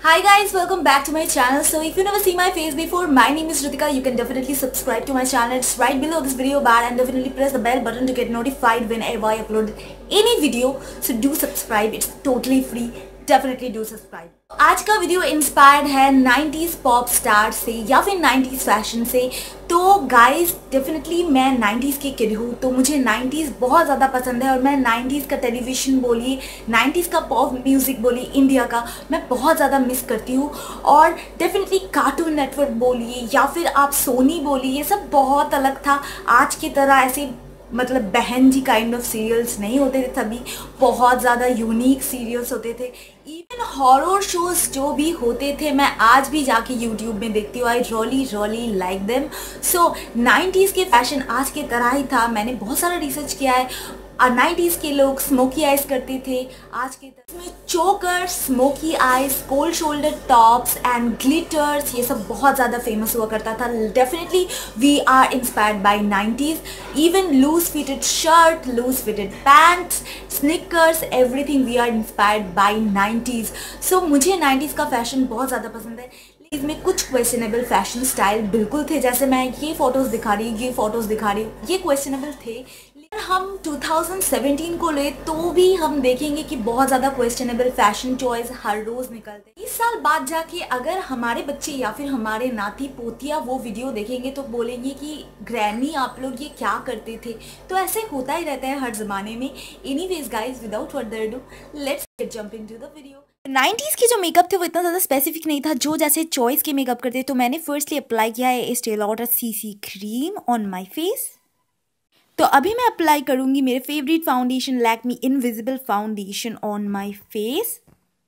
Hi guys, welcome back to my channel. So if you never see my face before, my name is Ritika. You can definitely subscribe to my channel. It's right below this video bar and definitely press the bell button to get notified whenever I upload any video. So do subscribe. It's totally free. Definitely do subscribe. आज का video inspired है 90s pop star से या फिर 90s fashion से। तो guys definitely मैं 90s की किड हूँ, तो मुझे 90s बहुत ज़्यादा पसंद है और मैं 90s का टेलीविज़न बोलिए, 90s का पॉप म्यूज़िक बोलिए इंडिया का, मैं बहुत ज़्यादा मिस करती हूँ। और डेफिनेटली कार्टून नेटवर्क बोलिए या फिर आप सोनी बोलिए, ये सब बहुत अलग था। आज की तरह ऐसे मतलब बहन जी काइंड ऑफ सीरियल्स नहीं होते थे, तभी बहुत ज़्यादा यूनिक सीरियल्स होते थे। इवन हॉरर शोज जो भी होते थे मैं आज भी जाके यूट्यूब में देखती हूँ। I really like them. So 90s के फैशन आज की तरह ही था। मैंने बहुत सारा रिसर्च किया है। 90s के लोग स्मोकी आइज करते थे, आज के तरह में choker, smoky eyes, cold shoulder tops and glitters, ये सब बहुत ज़्यादा फेमस हुआ करता था। Definitely we are inspired by 90s। Even loose fitted shirt, loose fitted pants, sneakers, everything we are inspired by 90s। So मुझे 90s का fashion बहुत ज़्यादा पसंद है। इसमें कुछ क्वेश्चनेबल फैशन स्टाइल बिल्कुल थे, जैसे मैं ये फ़ोटोज़ दिखा रही हूँ, ये फ़ोटोज़ दिखा रही हूँ, ये क्वेश्चनेबल थे। लेकिन हम 2017 को ले तो भी हम देखेंगे कि बहुत ज़्यादा क्वेश्चनेबल फैशन चॉइस हर रोज़ निकलते हैं। 20 साल बाद जाके अगर हमारे बच्चे या फिर हमारे नाती पोतिया वो वीडियो देखेंगे तो बोलेंगे कि ग्रैनी आप लोग ये क्या करते थे। तो ऐसे होता ही रहता है हर ज़माने में। Anyways guys, without further do let's get jump into the video. 90s की जो मेकअप थे वो इतना ज़्यादा स्पेसिफिक नहीं था, जो जैसे चॉइस के मेकअप करते। तो मैंने फर्स्टली अप्लाई किया है Estee Lauder CC cream on my face. तो अभी मैं अप्लाई करूंगी मेरे favourite foundation Lakme invisible foundation on my face.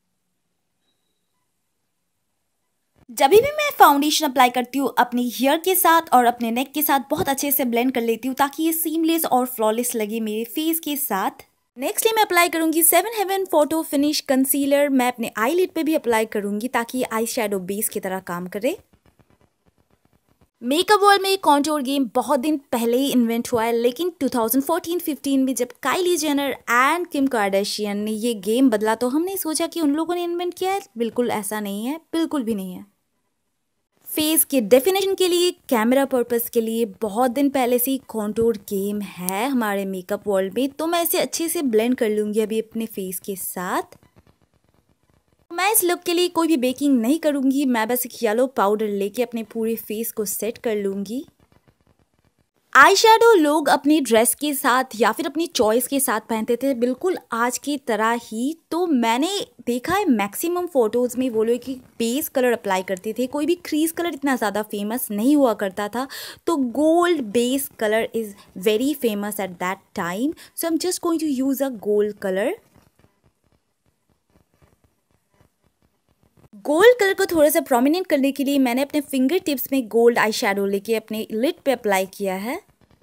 जब भी मैं फाउंडेशन अप्लाई करती हूँ अपने हेयर के साथ और अपने नेक के साथ बहुत अच्छे से ब्लेंड कर लेती हूँ ताकि ये सीमलेस और फ्लॉलेस लगे मेरे फेस के साथ। नेक्स्टली मैं अप्लाई करूंगी 7 हेवन फोटो फिनिश कंसीलर। मैं अपने आईलिड पे भी अप्लाई करूंगी ताकि ये आई शेडो बेस की तरह काम करे। मेकअप वर्ल्ड में कॉन्टूर गेम बहुत दिन पहले ही इन्वेंट हुआ है, लेकिन 2014-15 में जब Kylie Jenner and Kim Kardashian ने ये गेम बदला तो हमने सोचा कि उन लोगों ने इन्वेंट किया है। बिल्कुल ऐसा नहीं है, बिल्कुल भी नहीं है। फेस के डेफिनेशन के लिए, कैमरा पर्पस के लिए बहुत दिन पहले से ही कॉन्टूर गेम है हमारे मेकअप वर्ल्ड में। तो मैं इसे अच्छे से ब्लेंड कर लूँगी अभी अपने फेस के साथ। मैं इस लुक के लिए कोई भी बेकिंग नहीं करूँगी, मैं बस एक येलो पाउडर लेके अपने पूरे फेस को सेट कर लूँगी। आई शेडो लोग अपनी ड्रेस के साथ या फिर अपनी चॉइस के साथ पहनते थे, बिल्कुल आज की तरह ही। तो मैंने देखा है मैक्सिमम फोटोज़ में वो लोग कि बेस कलर अप्लाई करते थे, कोई भी क्रीज कलर इतना ज़्यादा फेमस नहीं हुआ करता था। तो gold base colour is very famous at that time. So I am just going to use a gold colour. Gold colour को थोड़ा सा प्रोमिनेंट करने के लिए मैंने अपने फिंगर टिप्स में गोल्ड आई शेडो लेके अपने लिड पे अप्लाई किया है।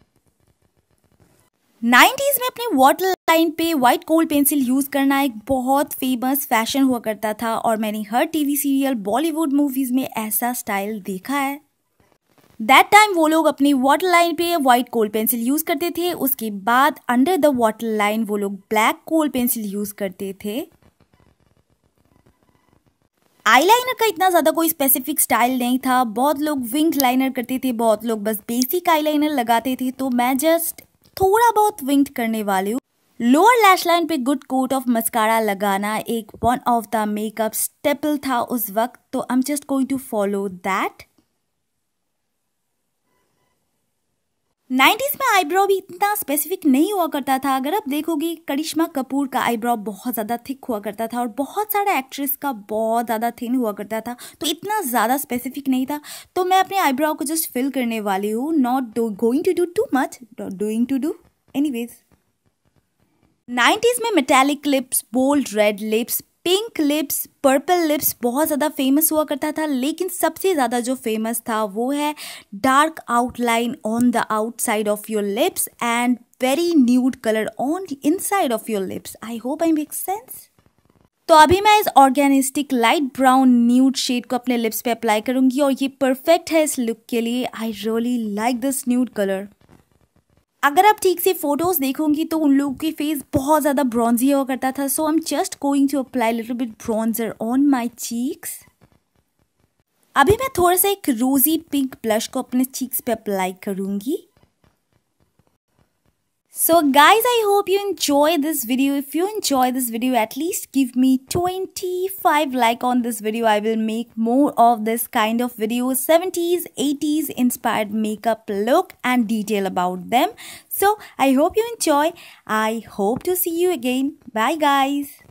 90s में अपने वाटर लाइन पे वाइट गोल्ड पेंसिल यूज करना एक बहुत फेमस फैशन हुआ करता था और मैंने हर टीवी सीरियल, बॉलीवुड मूवीज में ऐसा स्टाइल देखा है। दैट टाइम वो लोग अपनी वाटर लाइन पे वाइट गोल्ड पेंसिल यूज करते थे, उसके बाद अंडर द वाटर लाइन वो लोग ब्लैक गोल्ड पेंसिल यूज करते थे। आईलाइनर का इतना ज़्यादा कोई स्पेसिफिक स्टाइल नहीं था, बहुत लोग विंग लाइनर करते थे, बहुत लोग बस बेसिक आईलाइनर लगाते थे। तो मैं जस्ट थोड़ा बहुत विंग करने वाली हूँ। लोअर लैश लाइन पे गुड कोट ऑफ मस्कारा लगाना एक one of the makeup staple था उस वक्त, तो I am just going to follow that. 90s में आईब्रो भी इतना स्पेसिफिक नहीं हुआ करता था। अगर आप देखोगे करिश्मा कपूर का आईब्रो बहुत ज़्यादा थिक हुआ करता था और बहुत सारा एक्ट्रेस का बहुत ज़्यादा थिन हुआ करता था, तो इतना ज़्यादा स्पेसिफिक नहीं था। तो मैं अपने आईब्रो को जस्ट फिल करने वाली हूँ, not going to do too much, doing to do anyways. 90s में metallic lips, bold red lips, pink lips, purple lips बहुत ज़्यादा फेमस हुआ करता था। लेकिन सबसे ज़्यादा जो फेमस था वो है dark outline on the outside of your lips and very nude colour on the inside of your lips. I hope I make sense. तो अभी मैं इस ऑर्गेनिस्टिक लाइट ब्राउन न्यूड शेड को अपने लिप्स पे अप्लाई करूंगी और ये परफेक्ट है इस लुक के लिए। I really like this nude colour. अगर आप ठीक से फोटोज देखोगी तो उन लोगों के फेस बहुत ज़्यादा ब्रॉन्जी हुआ करता था. So I am just going to apply little bit bronzer on my cheeks. अभी मैं थोड़ा सा एक रोजी पिंक ब्लश को अपने चीक्स पे अप्लाई करूंगी. So guys, I hope you enjoy this video. If you enjoy this video, at least give me 25 like on this video. I will make more of this kind of videos, 70s, 80s inspired makeup look and detail about them. So I hope you enjoy. I hope to see you again. Bye guys.